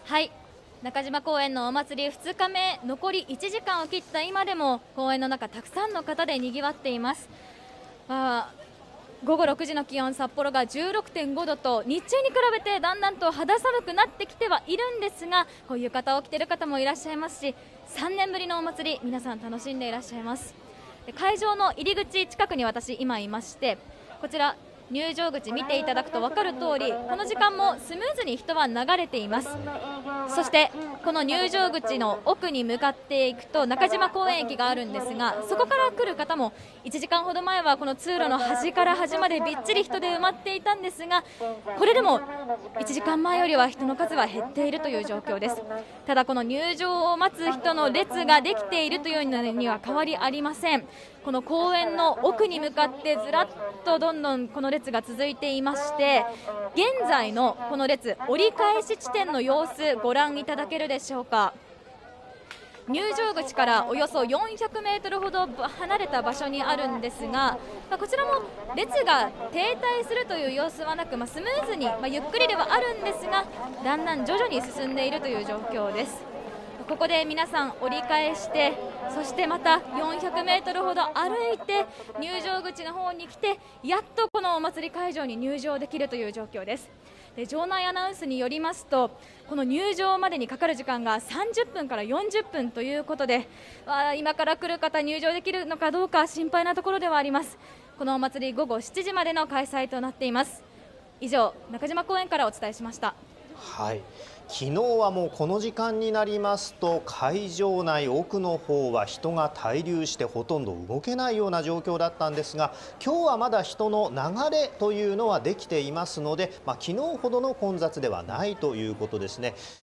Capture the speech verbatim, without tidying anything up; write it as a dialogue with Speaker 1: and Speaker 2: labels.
Speaker 1: はい、中島公園のお祭りふつかめ、残りいちじかんを切った今でも公園の中たくさんの方でにぎわっています。あ午後ろくじの気温、札幌がじゅうろくてんごどと日中に比べてだんだんと肌寒くなってきてはいるんですが、こういう浴衣を着ている方もいらっしゃいますし、さんねんぶりのお祭り、皆さん楽しんでいらっしゃいます。で会場の入り口近くに私今いまして、こちら入場口見ていただくと分かる通り、この時間もスムーズに人は流れています。そしてこの入場口の奥に向かっていくと中島公園駅があるんですが、そこから来る方もいちじかんほど前はこの通路の端から端までびっちり人で埋まっていたんですが、これでもいちじかんまえよりは人の数は減っているという状況です。ただこの入場を待つ人の列ができているというのには変わりありません。この公園の奥に向かってずらっとどんどんこの列が続いていまして、現在のこの列、折り返し地点の様子ご覧いただけるでしょうか。入場口からおよそよんひゃくメートルほど離れた場所にあるんですが、こちらも列が停滞するという様子はなく、まあ、スムーズに、まあ、ゆっくりではあるんですが、だんだん徐々に進んでいるという状況です。ここで皆さん折り返して、そしてまたよんひゃくメートルほど歩いて入場口の方に来て、やっとこのお祭り会場に入場できるという状況です。で場内アナウンスによりますと、この入場までにかかる時間がさんじゅっぷんからよんじゅっぷんということで、あ今から来る方入場できるのかどうか心配なところではあります。このお祭り午後しちじまでの開催となっています。以上、中島公園からお伝えしました。
Speaker 2: はい、昨日はもうこの時間になりますと会場内奥の方は人が滞留してほとんど動けないような状況だったんですが、今日はまだ人の流れというのはできていますので、まあ、昨日ほどの混雑ではないということですね。